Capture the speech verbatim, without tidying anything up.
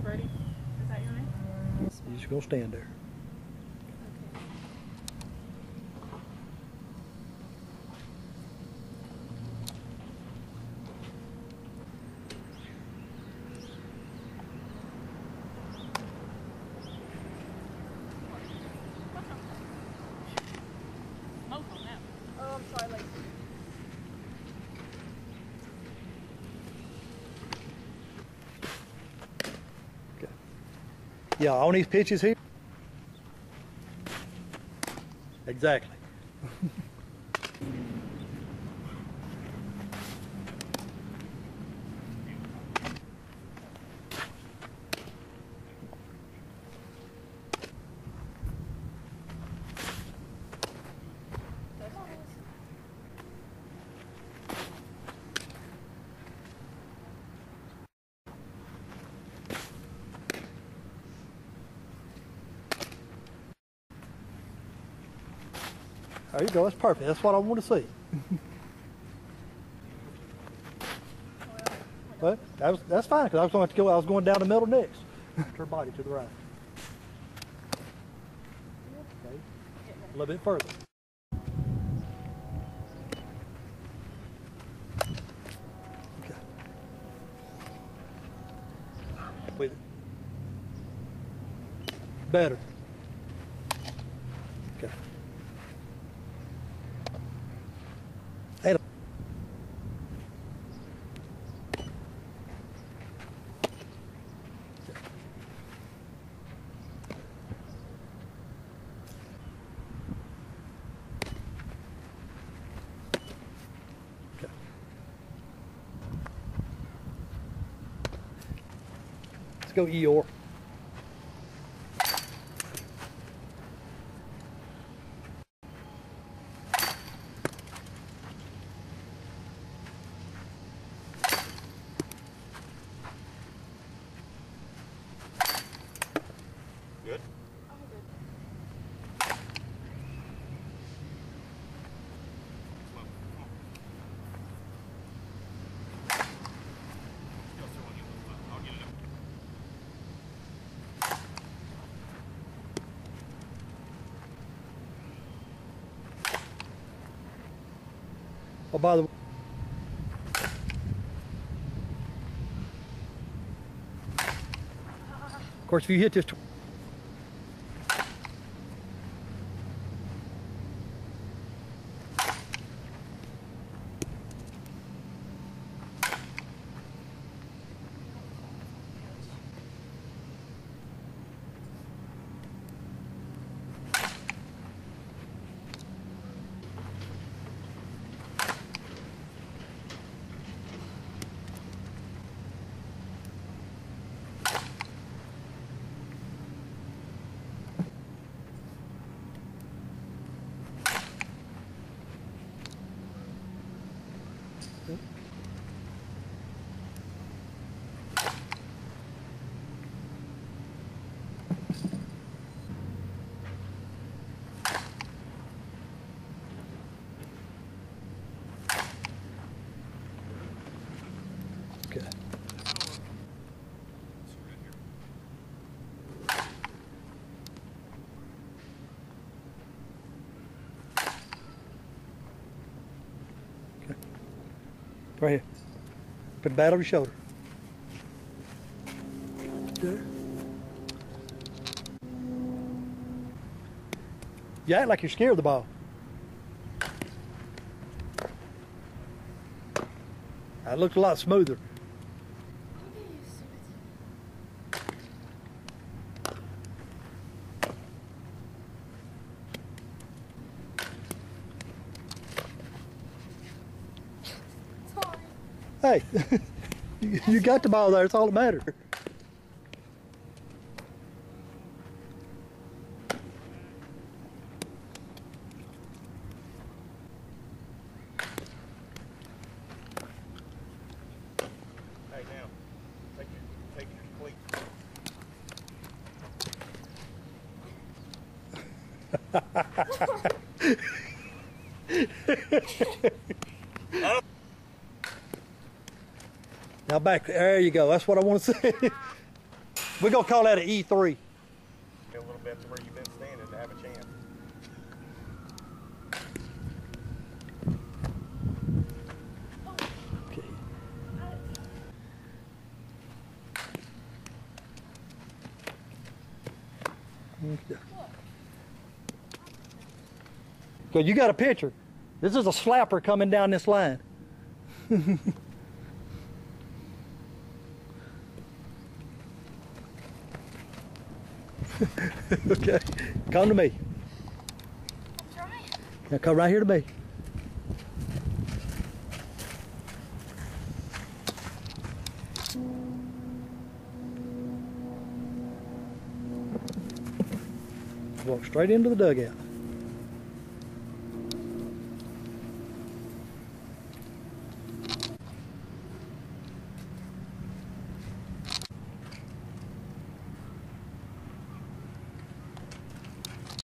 Birdie, is that your name? You're just gonna stand there. Oh, I'm sorry, Lacey. Okay. Yeah, on these pitches here. Exactly. There you go. That's perfect. That's what I want to see. But that was, that's fine because I was going to go. I was going down the middle next. Her body to the right. Okay. A little bit further. Okay. With it. Better. Okay. Hey. Okay. Let's go Eeyore. Good. Oh, by the way. Of course, if you hit this. Okay. Okay. Right here. Put the bat over your shoulder. There. You act like you're scared of the ball. That looked a lot smoother. Hey, you, you got the ball there. It's all that matters. Hey, now, take your, take your cleats. Now back, there you go. That's what I want to see. We're gonna call that an E three. A little bit to where you've been standing to have a chance. Okay. Okay. So you got a picture. This is a slapper coming down this line. Okay, come to me. I'm trying. Now come right here to me. Walk straight into the dugout.